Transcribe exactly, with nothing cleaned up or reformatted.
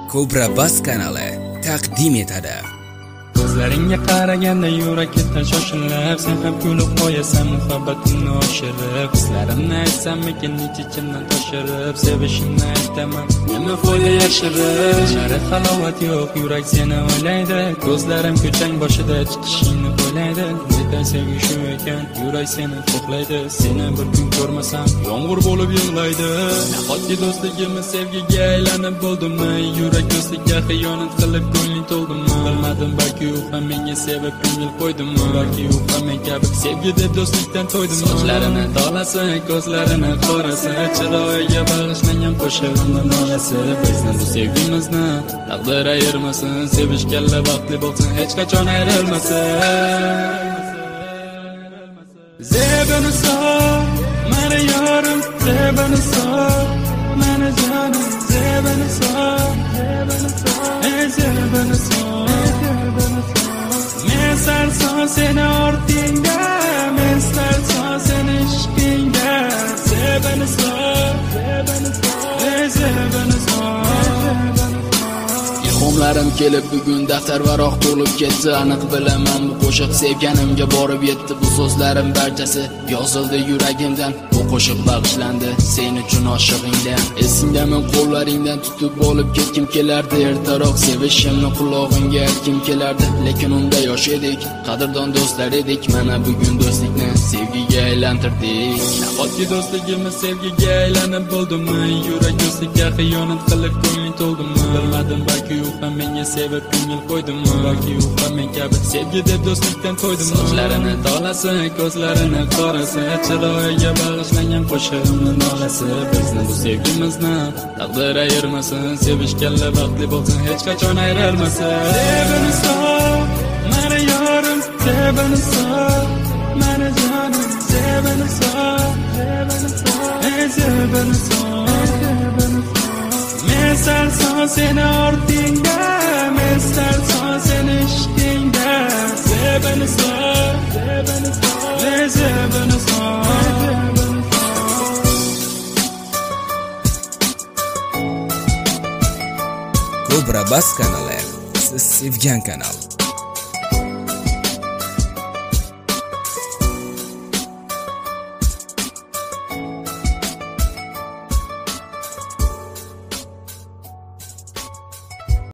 Kobra Bas kanali taqdim etadi. Ko'zlaringga qaraganda yurak ketdan shoshilib, sen ham kulib qo'yasan muhabbatimni oshirib. Hislarimni aytsammikin necha ichimdan toshirib, sevishimni aytaman nima foyda yashirib. Shari halovat yo'q, yurak seni o'ylaydi. Ko'zlarim ko'chang boshida chiqishingni o'ylaydi. Nega sevgi shu ekan, yurak seni xohlaydi. Seni bir kun ko'rmasam yomg'ir bo'lib yig'laydi. Nahotki do'stligimiz sevgiga aylanib bo'ldimi? Yurak do'stlikka xiyonat qilib ko'ngling to'ldimi? Bilmadim, balki u ham menga sevib ko'ngil qo'ydimi? Balki u ham men kabi sevgi deb do'stlikdan to'ydimi? Sochlarini tolasi, ko'zlarini qorasi, chiroyiga bag'ishlangan qo'shig'imni nolasi. Bizni bu sevgimizni taqdir ayirmasin, sevishganlar baxtli bo'lsin, hech qachon ayrilmasin. Zebani sor, meni yorim, zebani sor, meni jonim, zebani sor, zebani sor, ey zebani sor. Men sarson seni ortingda, men sarson seni ishqingda. Zebani sor, zebani sor, ey zebani sor. Ilhomlarim kelib bugun daftar varaq to'lib ketdi. Aniq bilaman bu qo'shiq sevganimga borib yetdi. Bu so'zlarim barchasi yozildi yuragimdan. Bu qo'shiq bag'ishlandi sen uchun oshig'ingdan. Esingdami qo'llaringdan tutib olib ketkim kelardi. Ertaroq sevishimni qulog'ingga aytkim kelardi. Lekin unda yosh edik, qadrdon do'stlar edik. Mana bugun do'stlikni sevgiga aylantirdik. Nahotki do'stligimiz sevgiga aylanib bo'ldimi? Yurak do'stlikka xiyonat qilib ko'ngling to'ldimi? Bilmadim, balki u ham menga sevib ko'ngil qo'ydimi? Balki u ham men kabi sevgi deb do'stlikdan to'ydimi? Sochlarini tolasi, ko'zlarini qorasi, chiroyiga bag'ishlangan qo'shig'imni nolasi. Bizni bu sevgimizni taqdir ayirmasin, sevishganlar baxtli bo'lsin, hech qachon ayrilmasin. Zebani sor, meni yorim, zebani sor, meni jonim, zebani sor, zebani sor, ey zebani sor, zebani sor. Men sarson seni ortingda, men sarson seni ishqingda. Zebani sor, zebani sor, ey zebani sor. Kobra Bas kanali siz sevgan kanal.